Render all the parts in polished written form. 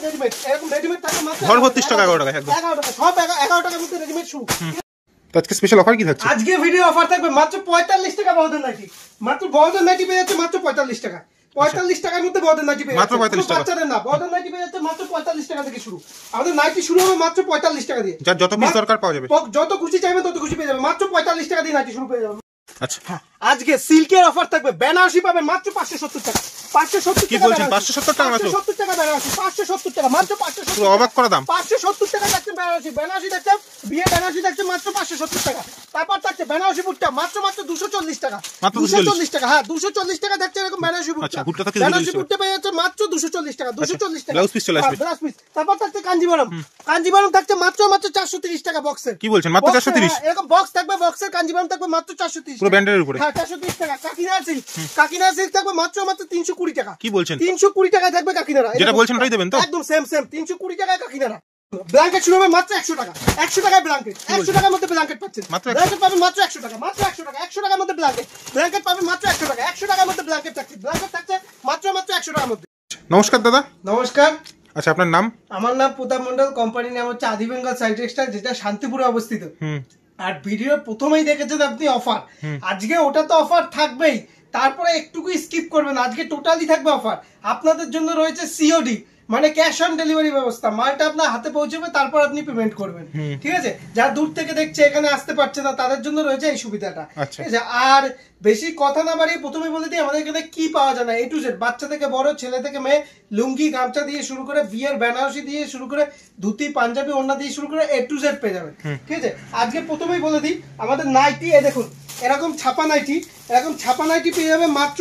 Readymade, এরকম readymade থাকবে মাত্র ঘর ভর্তি স্টক 11 টাকা, 11 টাকা, সব 11 টাকার মধ্যে রেডিমেড শুরু। তো আজকে স্পেশাল অফার কি থাকছে? আজকে ভিডিও অফার থাকবে মাত্র 45 টাকা বড়দের নাইটি, মাত্র বড়দের নাইটি পেয়ে যাচ্ছে মাত্র 45 টাকা, 45 টাকার মধ্যে বড়দের নাইটি পেয়ে যাচ্ছে, মাত্র 45 টাকা। বাচ্চাদের না, বড়দের নাইটি পেয়ে যাচ্ছে মাত্র 45 টাকা থেকে শুরু। আমাদের নাইটি শুরু হবে মাত্র 45 টাকা দিয়ে, যার যত পিস দরকার পাওয়া যাবে, যত খুশি চাইবেন তত খুশি পেয়ে যাবেন, মাত্র 45 টাকা দিয়ে নাইটি শুরু পেয়ে যাবেন। আচ্ছা, আজকে সিল্কের অফার থাকবে, বেনারসি পাবেন মাত্র 570 টাকা, 570 কি বলছেন? 570 টাকা মাত্র? 570 টাকা বেনারসি, 570 টাকা মাত্র, 570 পুরো অবাক করা দাম। 570 টাকা যাচ্ছে বেনারসি, বেনারসি দেখছেন, বিয়ে বেনারসি দেখছেন মাত্র 570 টাকা। তারপর থাকছে বেনারসি বুটটা মাত্র 240 টাকা, মাত্র 240 টাকা, হ্যাঁ 240 টাকা দেখছে এরকম বেনারসি বুটটা। আচ্ছা, বুটটা থাকে বেনারসি বুটটা পেয়ে যাচ্ছে মাত্র 240 টাকা, 240 টাকা ব্লাউজ পিস চলে আসবে, ব্লাউজ পিস। তারপর থাকছে কাঞ্জিভারম, কাঞ্জিভারম থাকছে মাত্র 430 টাকা বক্সের। কি বলছেন? মাত্র 430? এরকম বক্স থাকবে, বক্সের কাঞ্জিভারম থাকবে মাত্র 430 পুরো ব্র্যান্ডের উপরে, হ্যাঁ 430 টাকা। কাকিনাড়া সিল্ক, কাকিনাড়া সিল্ক থাকবে মাত্র 320 টাকা। কি বলছেন? 320 টাকায় থাকবে কাকিনাড়া, যেটা বলছেন ওটাই দেবেন তো? একদম সেম 320 টাকায় কাকিনাড়া। ব্ল্যাঙ্কেট শুরু হবে মাত্র 100 টাকা, 100 টাকায় ব্ল্যাঙ্কেট, 100 টাকার মধ্যে ব্ল্যাঙ্কেট পাচ্ছেন, ব্ল্যাঙ্কেট পাবেন মাত্র 100 টাকা, মাত্র 100 টাকা, 100 টাকার মধ্যে ব্ল্যাঙ্কেট, ব্ল্যাঙ্কেট পাবেন মাত্র 100 টাকা, 100 টাকার মধ্যে ব্ল্যাঙ্কেট থাকছে, ব্ল্যাঙ্কেট থাকছে মাত্র 100 টাকার মধ্যে। নমস্কার দাদা। নমস্কার। আচ্ছা, আপনার নাম? আমার নাম প্রতাপ মন্ডল, কোম্পানির নাম হচ্ছে আদি বেঙ্গল সাইড টেক্সটাইল, যেটা শান্তিপুরে অবস্থিত। আর ভিডিও প্রথমেই দেখেছেন আপনি অফার, আজকে ওটা তো অফার থাকবেই, তারপরে একটুকু স্কিপ করবেন, আজকে টোটালি থাকবে অফার। আপনাদের জন্য রয়েছে সিওডি, মানে ক্যাশ অন ডেলিভারি ব্যবস্থা, মালটা আপনার হাতে পৌঁছবে, তারপর আপনি পেমেন্ট করবেন, ঠিক আছে? যারা দূর থেকে দেখছে এখানে আসতে পারছে না, তাদের জন্য রয়েছে এই সুবিধাটা, ঠিক আছে? আর বেশি কথা না বাড়িয়ে প্রথমে বলে দিই আমাদের এখানে কি পাওয়া যায় না, এ টু জেড, বাচ্চা থেকে বড়, ছেলে থেকে মেয়ে, লুঙ্গি গামছা দিয়ে শুরু করে, বিয়ের বেনারসি দিয়ে শুরু করে, ধুতি পাঞ্জাবি ওড়না দিয়ে শুরু করে, এ টু জেড পেয়ে যাবেন, ঠিক আছে? আজকে প্রথমেই বলে দিই আমাদের নাইটি, দেখুন এরকম ছাপা নাইটি, এরকম ছাপা নাইটি পেয়ে যাবে মাত্র,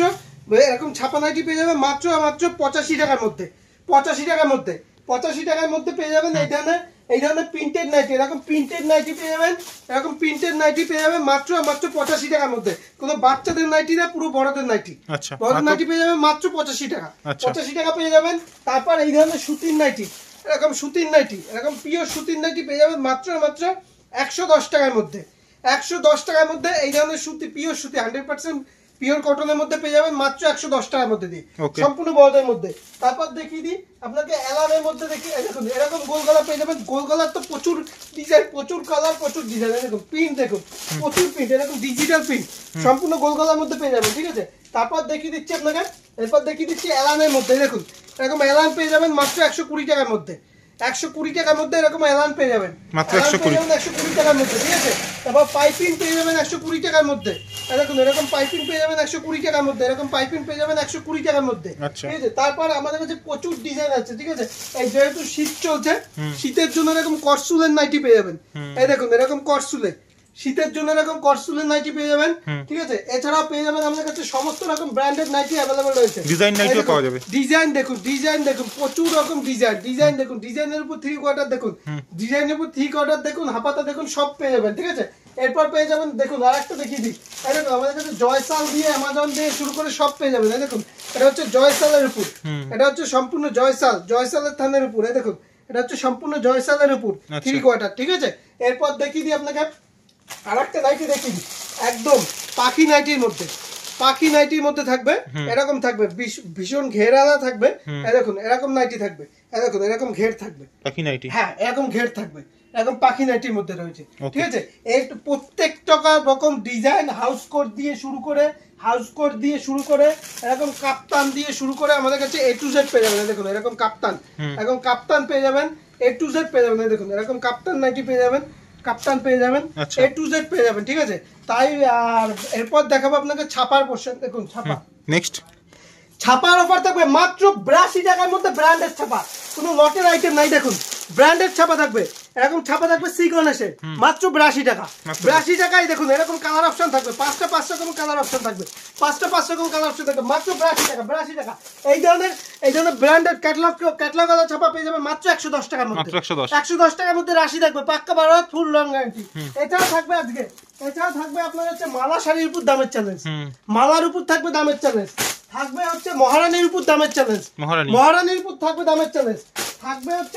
এরকম ছাপা নাইটি পেয়ে যাবে মাত্র 85 টাকার মধ্যে, 85 টাকার মধ্যে, 85 টাকার মধ্যে পেয়ে যাবেন। এই ধরনের প্রিন্টেড নাইটি, এরকম প্রিন্টেড নাইটি পেয়ে যাবেন, এরকম প্রিন্টেড নাইটি পেয়ে যাবেন মাত্র 85 টাকার মধ্যে। কোনো বাচ্চাদের নাইটি না, পুরো বড়দের নাইটি, বড়দের নাইটি পেয়ে যাবেন মাত্র 85 টাকা, 85 টাকা পেয়ে যাবেন। তারপর এই ধরনের সুতির নাইটি, এরকম সুতির নাইটি, এরকম পিওর সুতির নাইটি পেয়ে যাবেন মাত্র 110 টাকার মধ্যে, 110 টাকার মধ্যে। এই ধরনের সুতি, পিওর সুতি 100% পিওর কটনের মধ্যে পেয়ে যাবেন মাত্র 110 টাকার মধ্যে দিয়ে, সম্পূর্ণ বড়দের মধ্যে। তারপর দেখিয়ে দিই আপনাকে এলানের মধ্যে, দেখি দেখুন এরকম গোল গলা পেয়ে যাবেন, গোল গলার তো প্রচুর ডিজাইন, প্রচুর কালার, প্রচুর ডিজাইন, দেখুন প্রিন্ট, দেখুন প্রচুর প্রিন্ট, এরকম ডিজিটাল প্রিন্ট, সম্পূর্ণ গোল গলার মধ্যে পেয়ে যাবেন, ঠিক আছে? তারপর দেখিয়ে দিচ্ছি আপনাকে, এরপর দেখিয়ে দিচ্ছি এলানের মধ্যে, দেখুন এরকম এলান পেয়ে যাবেন মাত্র 120 টাকার মধ্যে, 120 টাকার মধ্যে এরকম এলান পেয়ে যাবেন মাত্র 120 টাকার মধ্যে, ঠিক আছে? তারপর পাইপিং পেয়ে যাবেন 120 টাকার মধ্যে, দেখুন এরকম পাইপিং পেয়ে যাবেন 120 টাকার মধ্যে, এরকম পাইপিং পেয়ে যাবেন 120 টাকার মধ্যে, ঠিক আছে? তারপর আমাদের কাছে প্রচুর ডিজাইন আছে, ঠিক আছে? এই যেহেতু শীত চলছে, শীতের জন্য এরকম কটসুলের নাইটি পেয়ে যাবেন, এই দেখুন এরকম কটসুলের, শীতের জন্য এরকম কটসুলের নাইটি পেয়ে যাবেন, ঠিক আছে? এছাড়াও পেয়ে যাবেন আমাদের কাছে সমস্ত রকম ব্র্যান্ডেড নাইটি अवेलेबल রয়েছে, ডিজাইন নাইটিও পাওয়া যাবে। ডিজাইন দেখুন, ডিজাইন দেখুন, প্রচুর রকম ডিজাইন, ডিজাইন দেখুন, ডিজাইনের উপর 3 কোয়ার্টার দেখুন, ডিজাইনের উপর 3 কোয়ার্টার দেখুন, হাপাতা দেখুন, সব পেয়ে যাবেন, ঠিক আছে? এরপর পেয়ে যাবেন, দেখুন আরেকটা দেখিয়ে দিই, এই দেখুন আমাদের কাছে জয়সাল দিয়ে, অ্যামাজন দিয়ে শুরু করে সব পেয়ে যাবেন, এই দেখুন এটা হচ্ছে জয়সালের উপর, এটা হচ্ছে সম্পূর্ণ জয়সাল, জয়সালের থানের উপর, এই দেখুন এটা হচ্ছে সম্পূর্ণ জয়সালের উপর 3 কোয়ার্টার, ঠিক আছে? এরপর দেখিয়ে দিই আপনাকে আরেকটা নাইটি, দেখিয়ে দিই একদম পাখি নাইটির মধ্যে, পাখি নাইটির মধ্যে থাকবে, এরকম থাকবে ভীষণ ঘেরালা থাকবে, এই দেখুন এরকম নাইটি থাকবে, এই দেখুন এরকম ঘের থাকবে, পাখি নাইটি, হ্যাঁ এরকম ঘের থাকবে, এরকম পাখি নাইটির মধ্যে রয়েছে, ঠিক আছে? এই প্রত্যেকটা রকম ডিজাইন, হাউস কোট দিয়ে শুরু করে, হাউস কোট দিয়ে শুরু করে, এরকম কাপ্তান দিয়ে শুরু করে আমাদের কাছে এ টু জেড পেয়ে যাবেন, দেখুন এরকম কাপ্তান, এরকম কাপ্তান পেয়ে যাবেন, এ টু জেড পেয়ে যাবেন, দেখুন এরকম কাপ্তান নাইটি পেয়ে যাবেন, কাপ্তান পেয়ে যাবেন, এ টু জেড পেয়ে যাবেন, ঠিক আছে? তাই আর এরপর দেখাবো আপনাকে ছাপার পোর্শন, দেখুন ছাপা, নেক্সট ছাপার অফার থাকবে মাত্র 82 টাকার মধ্যে, ব্র্যান্ডেড ছাপা, কোনো লটের আইটেম নাই, দেখুন ব্র্যান্ডেড ছাপা থাকবে, এরকম ছাপা থাকবে সিকোনেসে মাত্র 82 টাকা, 82 টাকায় দেখুন এরকম কালার অপশন থাকবে, 5টা 5 রকম কালার অপশন থাকবে, 5টা 5 রকম কালার অপশন থাকবে মাত্র 82 টাকা, 82 টাকা। এই ধরনের ব্র্যান্ডেড ক্যাটালগ ওয়ালা ছাপা পেয়ে যাবেন মাত্র 110 টাকার মধ্যে, 110 টাকার মধ্যে রাশি থাকবে, পাক্কা 12 ফুল লং গ্যারান্টি। এছাড়াও থাকবে আজকে, এছাড়াও থাকবে আপনার হচ্ছে মালা শাড়ির উপর দামের চ্যালেঞ্জ, মালার উপর থাকবে দামের চ্যালেঞ্জ, থাকবে হচ্ছে মহারানীর উপর দামের চ্যালেঞ্জ, মহারানীর উপর থাকবে দামের চ্যালেঞ্জ, থাকবে হচ্ছে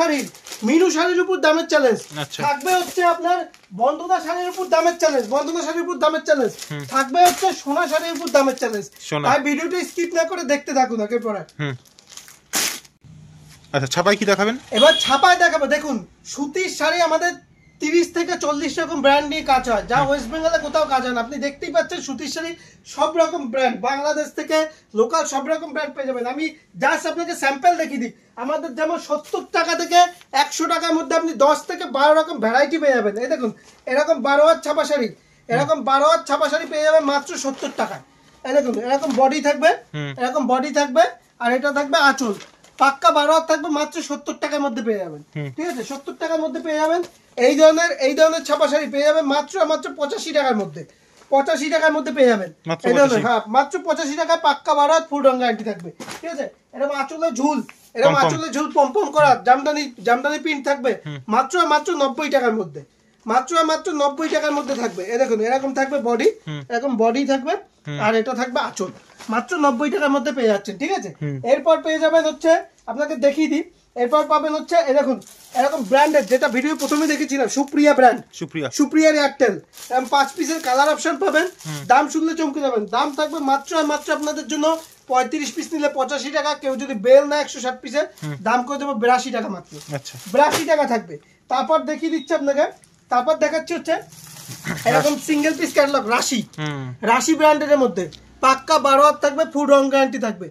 মিনু শাড়ির উপর দামের চ্যালেঞ্জ, থাকবে হচ্ছে আপনার বন্দনা শাড়ির উপর দামের চ্যালেঞ্জ, বন্দনা শাড়ির উপর দামের চ্যালেঞ্জ, থাকবে হচ্ছে সোনা শাড়ির উপর দামের চ্যালেঞ্জ। তাই ভিডিওটা স্কিপ না করে দেখতে থাকুন আগে পরে। আচ্ছা, ছাপায় কি দেখাবেন? এবার ছাপায় দেখাবো। দেখুন সুতির শাড়ি আমাদের 30 থেকে 40 রকম ব্র্যান্ড নিয়ে কাজ হয়, যা ওয়েস্ট বেঙ্গলে কোথাও কাজ হয় না। আপনি দেখতেই পাচ্ছেন সুতির শাড়ি সব রকম ব্র্যান্ড, বাংলাদেশ থেকে লোকাল সব রকম ব্র্যান্ড পেয়ে যাবেন। আমি জাস্ট আপনাকে স্যাম্পল দেখিয়ে দিই। আমাদের যেমন 70 টাকা থেকে 100 টাকার মধ্যে আপনি 10 থেকে 12 রকম ভ্যারাইটি পেয়ে যাবেন। এই দেখুন এরকম 12 হাত ছাপা শাড়ি, এরকম 12 হাত ছাপা শাড়ি পেয়ে যাবেন মাত্র 70 টাকায়। এই দেখুন এরকম বডি থাকবে, এরকম বডি থাকবে, আর এটা থাকবে আঁচল। পাক্কা 12 হাত থাকবে, মাত্র 70 টাকার মধ্যে পেয়ে যাবেন। ঠিক আছে, 70 টাকার মধ্যে পেয়ে যাবেন। এই ধরনের ছাপা শাড়ি পেয়ে যাবেন মাত্র 85 টাকার মধ্যে। 85 টাকার মধ্যে পেয়ে যাবেন এই ধরনের, হ্যাঁ মাত্র 85 টাকায় পাক্কা 12 হাত ফুল রং গ্যারান্টি থাকবে। ঠিক আছে, এরকম আঁচলের ঝুল, এরকম আঁচলের ঝুল পম করা জামদানি প্রিন্ট থাকবে মাত্র 90 টাকার মধ্যে। মাত্র 90 টাকার মধ্যে থাকবে। এই দেখুন এরকম থাকবে বডি, এরকম বডি থাকবে, আর এটা থাকবে আঁচল। মাত্র 90 টাকার মধ্যে পেয়ে যাচ্ছেন। ঠিক আছে, এরপর পেয়ে যাবেন হচ্ছে, আপনাকে দেখিয়ে দিই, এরপর পাবেন হচ্ছে এই দেখুন এরকম ব্র্যান্ডের, যেটা ভিডিও প্রথমে দেখেছিলাম, সুপ্রিয়া ব্র্যান্ড, সুপ্রিয়ার এয়ারটেল, এরকম 5 পিসের কালার অপশন পাবেন। দাম শুনলে চমকে যাবেন। দাম থাকবে মাত্র আপনাদের জন্য 35 পিস নিলে 85 টাকা, কেউ যদি বেল না 160 পিসের দাম করে দেবো 82 টাকা মাত্র। 82 টাকা থাকবে। তারপর দেখিয়ে দিচ্ছি আপনাকে, তারপর দেখাচ্ছি হচ্ছে এরকম সিঙ্গেল পিস ক্যাটালগ রাশি ব্র্যান্ডের মধ্যে পাক্কা 12 হাত থাকবে, ফুল রং গ্যারান্টি থাকবে।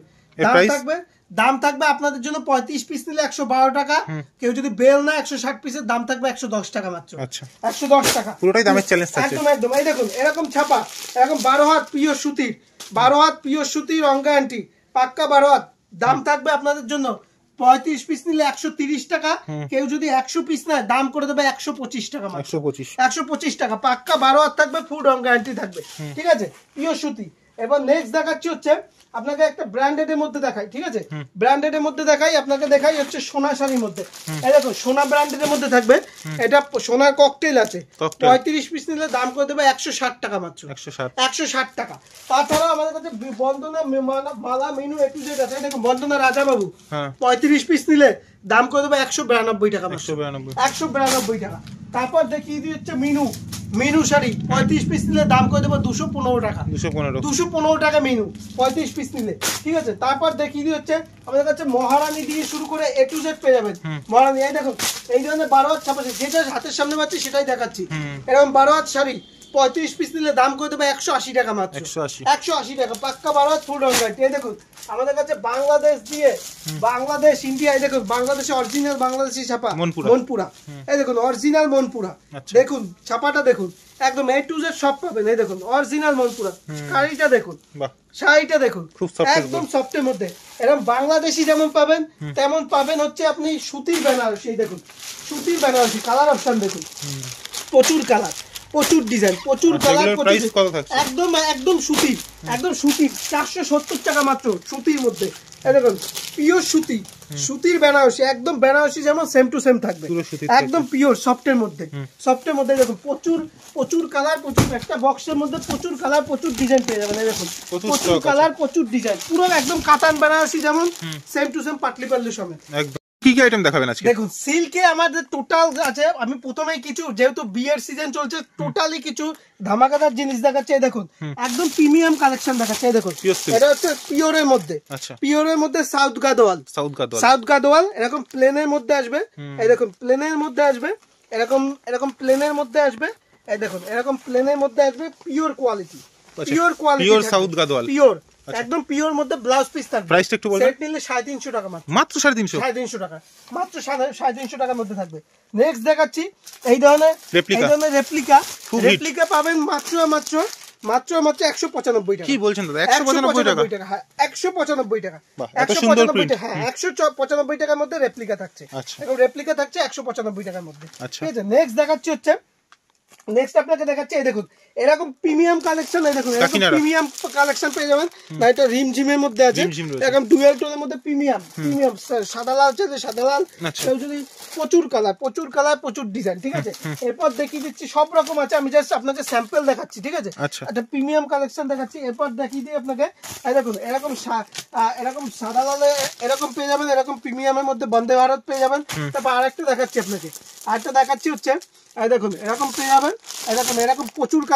দাম থাকবে আপনাদের জন্য 35 পিস নিলে 112 টাকা, কেউ যদি বেল না 160 পিসের দাম থাকবে 110 টাকা মাত্র। 110 টাকা, পুরোটাই দামের চ্যালেঞ্জ থাকছে। একদম এই দেখুন এরকম ছাপা, এরকম 12 হাত পিওর সুতির, 12 হাত পিওর সুতির রং গ্যারান্টি পাক্কা 12 হাত। দাম থাকবে আপনাদের জন্য 35 পিস নিলে 130 টাকা, কেউ যদি 100 পিস নেয় দাম করে দেবে 125 টাকা মাত্র। 125 টাকা পাক্কা 12 হাত থাকবে, ফুল রং গ্যারান্টি থাকবে। ঠিক আছে, পিওর সুতি। এবার নেক্সট দেখাচ্ছি হচ্ছে আপনাকে একটা ব্র্যান্ডেড এর মধ্যে দেখাই। ঠিক আছে, ব্র্যান্ডেড এর মধ্যে আপনাকে দেখাই হচ্ছে সোনা শাড়ির মধ্যে। এই দেখো সোনা ব্র্যান্ডেড এর মধ্যে থাকবে, এটা সোনার ককটেল আছে, 35 পিস নিলে দাম করে দেবে 160 টাকা মাত্র। 160 টাকা। তাছাড়া আমাদের কাছে বন্দনা মালা মেনু A to Z আছে। দেখুন বন্দনা রাজা বাবু 35 পিস নিলে দাম করে দেবে 192 টাকা মাত্র। 192 টাকা। তারপর দেখিয়ে দিই হচ্ছে মিনু শাড়ি 35 পিস নিলে দাম করে দেবো 215 টাকা। 215 টাকা মিনু 35 পিস নিলে। ঠিক আছে, তারপর দেখিয়ে দিই হচ্ছে আমাদের কাছে মহারানী দিয়ে শুরু করে A to Z পেয়ে যাবেন। মহারানী এই দেখুন এই ধরনের 12 হাত ছাপা, যেটা হাতের সামনে পাচ্ছি সেটাই দেখাচ্ছি। এরকম 12 হাত শাড়ি 35 পিস নিলে দাম করে দেবে 180 টাকা মাত্র। 180 টাকা পাক্কা 12 হাত ফুল রং গ্যারান্টি। এই দেখুন আমাদের কাছে বাংলাদেশ দিয়ে, বাংলাদেশ ইন্ডিয়া, এই দেখুন বাংলাদেশে অরিজিনাল বাংলাদেশি ছাপা মনপুরা। এই দেখুন অরিজিনাল মনপুরা, দেখুন ছাপাটা দেখুন একদম A to Z সব পাবেন। এই দেখুন অরিজিনাল মনপুরা। শাড়িটা দেখুন, শাড়িটা দেখুন একদম সফটের মধ্যে। এরকম বাংলাদেশি যেমন পাবেন তেমন পাবেন হচ্ছে আপনি সুতির বেনারসি। দেখুন সুতির বেনারসি, কালার অপশন দেখুন, প্রচুর কালার, প্রচুর ডিজাইন, প্রচুর কালার, একদম সুতির, একদম সুতির 470 টাকা মাত্র সুতির মধ্যে। এই দেখুন পিওর সুতির বেনারসি, একদম বেনারসি যেমন সেম টু সেম থাকবে, একদম পিওর সফটের মধ্যে। দেখুন প্রচুর কালার, প্রচুর একটা বক্সের মধ্যে প্রচুর কালার, প্রচুর ডিজাইন পেয়ে যাবেন। এই দেখুন প্রচুর কালার, প্রচুর ডিজাইন, পুরো একদম কাতান বেনারসি যেমন সেম টু সেম পাটলি পাল্লু সমেত। কি কি আইটেম দেখাবেন আজকে? দেখুন সিল্কে আমাদের টোটাল আছে, আমি প্রথমেই কিছু যেহেতু বিয়ের সিজন চলছে টোটালি কিছু ধামাকাদার জিনিস দেখাচ্ছে। দেখুন একদম প্রিমিয়াম কালেকশন দেখাচ্ছে। দেখুন এটা হচ্ছে পিওরের মধ্যে, পিওরের মধ্যে সাউথ গাদোয়াল এরকম প্লেনের মধ্যে আসবে। এই দেখুন প্লেনের মধ্যে আসবে, এরকম প্লেনের মধ্যে আসবে। এই দেখুন এরকম প্লেনের মধ্যে আসবে, pure quality, pure south Gadwal, pure একদম পিওর মধ্যে ব্লাউজ পিস থাকবে। প্রাইসটা একটু বলুন। সেট নিলে 350 টাকা মাত্র 350 টাকা মাত্র 350 টাকার মধ্যে থাকবে। নেক্সট দেখাচ্ছি এই ধরনের রেপ্লিকা পাবেন মাত্র 195 টাকা। কি বলছেন দাদা? 195 টাকা? হ্যাঁ 195 টাকা। 195 টাকা, হ্যাঁ 195 টাকার মধ্যে রেপ্লিকা থাকছে। এখন রেপ্লিকা থাকছে 195 টাকার মধ্যে। ঠিক আছে, নেক্সট দেখাচ্ছি হচ্ছে, নেক্সট আপনাকে দেখাচ্ছি এই দেখুন এরকম প্রিমিয়াম কালেকশন। এই দেখুন এরকম প্রিমিয়াম কালেকশন পেয়ে যাবেন। না এটা রিমঝিমের মধ্যে আছে, এরকম ডুয়াল টোনের মধ্যে প্রিমিয়াম সাদা লাল আছে, সাদা লাল কেউ যদি, প্রচুর কালার, প্রচুর ডিজাইন। ঠিক আছে, এরপর দেখিয়ে দিচ্ছি সব রকম আছে, আমি জাস্ট আপনাকে স্যাম্পল দেখাচ্ছি। ঠিক আছে, একটা প্রিমিয়াম কালেকশন দেখাচ্ছি। এরপর দেখিয়ে দিই আপনাকে এই দেখুন এরকম সাদা লালে এরকম পেয়ে যাবেন, এরকম প্রিমিয়ামের মধ্যে বন্দে ভারত পেয়ে যাবেন। তারপর আরেকটা দেখাচ্ছি আপনাকে, আরেকটা দেখাচ্ছি হচ্ছে এই দেখুন এরকম পেয়ে যাবেন। এই দেখুন এরকম প্রচুর কালার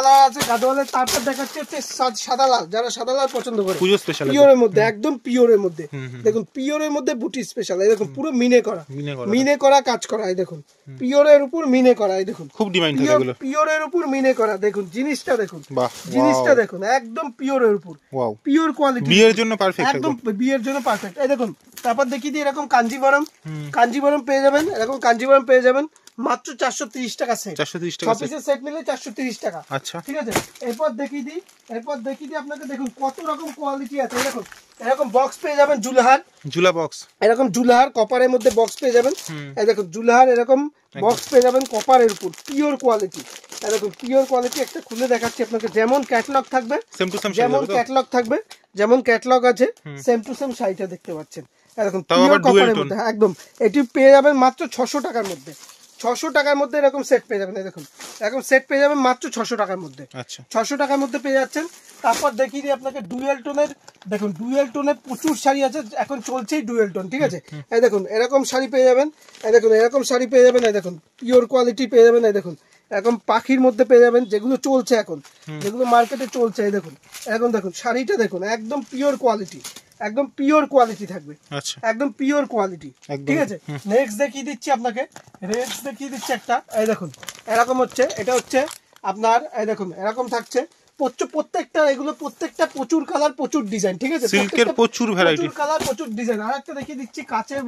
কালার আছে গাদোয়ালের। তারপর দেখাচ্ছি হচ্ছে সাদা লাল, যারা সাদা লাল পছন্দ করে, পুজো স্পেশাল পিওরের মধ্যে, একদম পিওরের মধ্যে। দেখুন পিওরের মধ্যে বুটি স্পেশাল, এই দেখুন পুরো মিনে করা, মিনে করা কাজ করা, এই দেখুন পিওরের উপর মিনে করা, এই দেখুন খুব ডিমান্ড থাকে এগুলো, পিওরের উপর মিনে করা। দেখুন জিনিসটা দেখুন, জিনিসটা দেখুন একদম পিওরের উপর, ওয়াও পিওর কোয়ালিটি, বিয়ের জন্য পারফেক্ট, একদম বিয়ের জন্য পারফেক্ট। এই দেখুন তারপর দেখিয়ে দিই এরকম কাঞ্জিবরম, কাঞ্জিবরম পেয়ে যাবেন, এরকম কাঞ্জিবরম পেয়ে যাবেন মাত্র 430 টাকা সেট, 430 টাকা পিসের সেট নিলে 430 টাকা। আচ্ছা ঠিক আছে, এরপর দেখিয়ে দিই, আপনাকে দেখুন কত রকম কোয়ালিটি আছে। দেখুন এরকম বক্স পেয়ে যাবেন, জুলহার, জুলা বক্স, এরকম জুলহার কপারের মধ্যে বক্স পেয়ে যাবেন। এই দেখুন জুলহার এরকম বক্স পেয়ে যাবেন কপারের উপর, পিওর কোয়ালিটি। এই দেখুন পিওর কোয়ালিটি, একটা খুলে দেখাচ্ছি আপনাকে, যেমন ক্যাটালগ থাকবে, সেম টু সেম, যেমন ক্যাটালগ থাকবে, যেমন ক্যাটালগ আছে সেম টু সেম শাড়িটা দেখতে পাচ্ছেন। এরকম পিওর কপারের মধ্যে একদম, এটি পেয়ে যাবেন মাত্র 600 টাকার মধ্যে, 600 টাকার মধ্যে এরকম সেট পেয়ে যাবেন। দেখুন এরকম সেট পেয়ে যাবেন মাত্র 600 টাকার মধ্যে, আচ্ছা 600 টাকার মধ্যে পেয়ে যাচ্ছেন। তারপর দেখিয়ে দিই আপনাকে ডুয়েল টোনের, দেখুন ডুয়েল টোনের প্রচুর শাড়ি আছে, এখন চলছেই ডুয়েল টোন। ঠিক আছে, এই দেখুন এরকম শাড়ি পেয়ে যাবেন, এই দেখুন এরকম শাড়ি পেয়ে যাবেন, এই দেখুন পিওর কোয়ালিটি পেয়ে যাবেন। এই দেখুন এরকম পাখির মধ্যে পেয়ে যাবেন, যেগুলো চলছে এখন, যেগুলো মার্কেটে চলছে। এই দেখুন এখন দেখুন শাড়িটা দেখুন একদম পিওর কোয়ালিটি, একদম পিওর কোয়ালিটি থাকবে, আচ্ছা একদম পিওর কোয়ালিটি। ঠিক আছে, নেক্সট দেখিয়ে দিচ্ছি আপনাকে, নেক্সট দেখিয়ে দিচ্ছি একটা, এই দেখুন এরকম হচ্ছে, এটা হচ্ছে আপনার, এই দেখুন এরকম থাকছে প্রত্যেকটা, এগুলো প্রত্যেকটা প্রচুর কালার, প্রচুর ডিজাইন। ঠিক আছে, সিল্কের প্রচুর ভ্যারাইটি, প্রচুর কালার, প্রচুর ডিজাইন। আরেকটা দেখিয়ে দিচ্ছি কাচের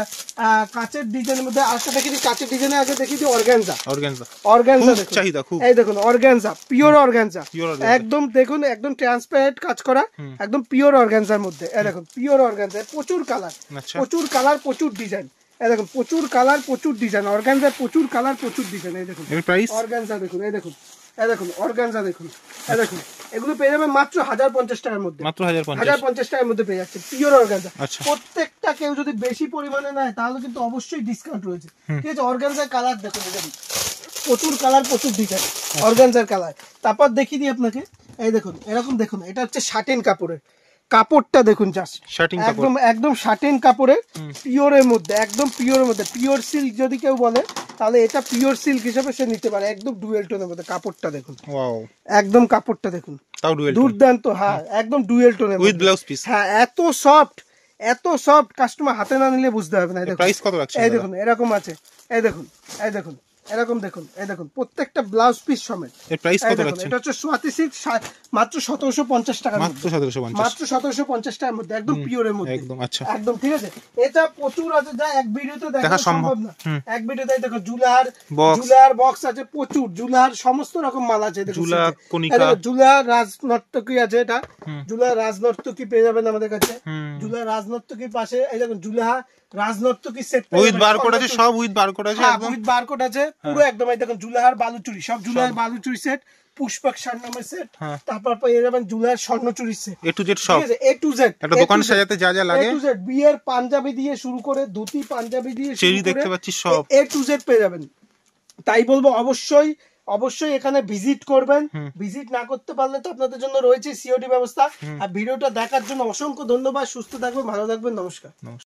কাচের ডিজাইনের মধ্যে, আরেকটা দেখিয়ে দিচ্ছি কাচের ডিজাইনে, আগে দেখিয়ে দিই অর্গানজা, অর্গানজা দেখুন চাহিদা খুব, এই দেখুন অর্গানজা, পিওর অর্গানজা, একদম দেখুন একদম ট্রান্সপারেন্ট কাজ করা, একদম পিওর অর্গানজার মধ্যে। এই দেখুন পিওর অর্গানজা, প্রচুর কালার, প্রচুর কালার, প্রচুর ডিজাইন। এই দেখুন প্রচুর কালার, প্রচুর ডিজাইন, অর্গানজার প্রচুর কালার, প্রচুর ডিজাইন। এই দেখুন অর্গানজা দেখুন, এই দেখুন, এই দেখুন অর্গানজা দেখুন, এই দেখুন এগুলো পেয়ে যাবেন মাত্র 1050 টাকার মধ্যে, মাত্র 1050 টাকার মধ্যে পেয়ে যাচ্ছে পিওর অর্গানজা। প্রত্যেকটা কেউ যদি বেশি পরিমাণে নেয় তাহলে কিন্তু অবশ্যই ডিসকাউন্ট রয়েছে। ঠিক আছে, অর্গানজার কালার দেখুন, দেখুন প্রচুর কালার, প্রচুর ডিজাইন, অর্গানজার কালার। তারপর দেখিয়ে দিই আপনাকে, এই দেখুন এরকম দেখুন, এটা হচ্ছে শাটিন কাপড়ের, কাপড়টা দেখুন জাস্ট একদম একদম শাটিন কাপড়ের, পিওরের মধ্যে, একদম পিওরের মধ্যে, পিওর সিল্ক যদি কেউ বলে তাহলে এটা পিওর সিল্ক হিসেবে সে নিতে পারে, একদম ডুয়েল টোনের মধ্যে। কাপড়টা দেখুন, একদম কাপড়টা দেখুন দুর্দান্ত, হ্যাঁ একদম ডুয়েল টোনের উইথ ব্লাউজ পিস, হ্যাঁ এত সফট, এত সফট, কাস্টমার হাতে না নিলে বুঝতে হবে না। প্রাইস কত রাখছেন? এই দেখুন এরকম আছে, এই দেখুন, এই দেখুন এরকম দেখুন, এই দেখুন প্রত্যেকটা ব্লাউজ পিস সমেত। এর প্রাইস কত রাখছেন? এটা হচ্ছে সোয়াতি সিল্ক, মাত্র 1750 টাকার মধ্যে, মাত্র 1750 টাকার মধ্যে, একদম পিওরের মধ্যে, একদম। আচ্ছা একদম, ঠিক আছে। এটা প্রচুর আছে, যা এক ভিডিওতে দেখা সম্ভব না, এক ভিডিওতে। দেখো জুলার বক্স আছে প্রচুর, জুলার সমস্ত রকম মাল আছে। দেখুন জুলার রাজনর্তকী আছে, এটা জুলার রাজনর্তকী পেয়ে যাবেন আমাদের কাছে। জুলার রাজনর্তকীর পাশে এই দেখুন জুলাহা রাজনর্তকী সেট উইথ বারকোড আছে, সব উইথ বারকোড আছে, একদম উইথ বারকোড আছে পুরো একদম। এই দেখুন জুলাহার বালুচুরি, সব জুলাহার বালুচুরি সেট, পুষ্পক নামের সেট, তারপর পেয়ে যাবেন জুলাহার স্বর্ণচুরি সেট, এ টু জেড সব, ঠিক আছে, এ টু জেড। একটা দোকান সাজাতে যা যা লাগে, এ টু জেড, বিয়ের পাঞ্জাবি দিয়ে শুরু করে ধুতি পাঞ্জাবি দিয়ে শুরু করে দেখতে পাচ্ছি সব এ টু জেড পেয়ে যাবেন। তাই বলবো অবশ্যই অবশ্যই এখানে ভিজিট করবেন, ভিজিট না করতে পারলে তো আপনাদের জন্য রয়েছে সিওডি ব্যবস্থা। আর ভিডিওটা দেখার জন্য অসংখ্য ধন্যবাদ, সুস্থ থাকবেন, ভালো থাকবেন, নমস্কার।